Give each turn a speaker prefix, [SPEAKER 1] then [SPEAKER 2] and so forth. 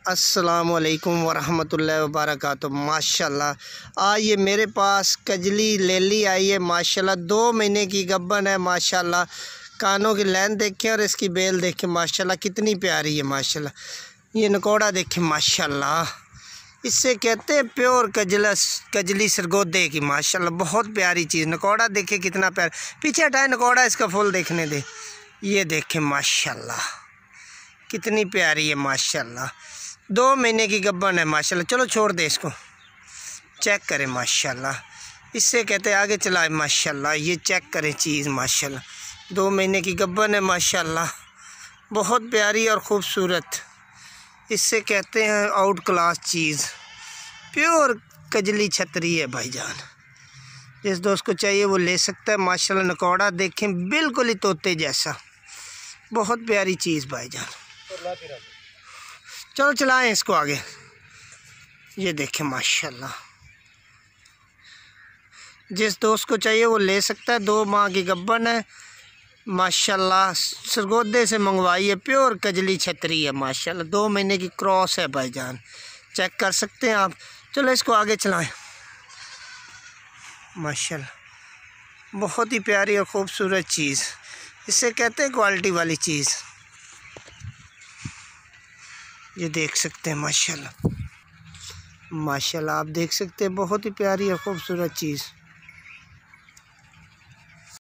[SPEAKER 1] अस्सलामुअलैकुम वरहमतुल्लाहि वबरकातुहू। माशाल्लाह आज ये मेरे पास कजली लेली आई है। माशाल्लाह 2 महीने की गब्बन है। माशाल्लाह कानों की लाइन देखें और इसकी बेल देखें, माशाल्लाह कितनी प्यारी है। माशाल्लाह ये नकोड़ा देखें, माशाल्लाह इससे कहते हैं प्योर कजली सरगोदे की। माशाल्लाह बहुत प्यारी चीज़। नकोड़ा देखें कितना प्यारा, पीछे हटाए नकोड़ा, इसका फूल देखने दे। ये देखें माशाल्लाह कितनी प्यारी है। माशाल्लाह 2 महीने की गब्बन है। माशाल्लाह चलो छोड़ दे इसको, चेक करें। माशाल्लाह इससे कहते हैं आगे चलाए। माशाल्लाह ये चेक करें चीज़, माशाल्लाह 2 महीने की गब्बन है। माशाल्लाह बहुत प्यारी और ख़ूबसूरत, इससे कहते हैं आउट क्लास चीज़, प्योर कजली छतरी है भाईजान। जिस दोस्त को चाहिए वो ले सकता है। माशाल्लाह नकोड़ा देखें बिल्कुल ही तोते जैसा, बहुत प्यारी चीज़ भाईजान। चलो चलाएं इसको आगे। ये देखें माशाल्लाह, जिस दोस्त को चाहिए वो ले सकता है। 2 माह की गब्बन है। माशाल्लाह सरगोदे से मंगवाई है, प्योर कजली छतरी है। माशाल्लाह 2 महीने की क्रॉस है भाईजान, चेक कर सकते हैं आप। चलो इसको आगे चलाएं। माशाल्लाह बहुत ही प्यारी और ख़ूबसूरत चीज़, इससे कहते हैं क्वालिटी वाली चीज़। ये देख सकते हैं माशाल्लाह, माशाल्लाह आप देख सकते हैं बहुत ही प्यारी और ख़ूबसूरत चीज़।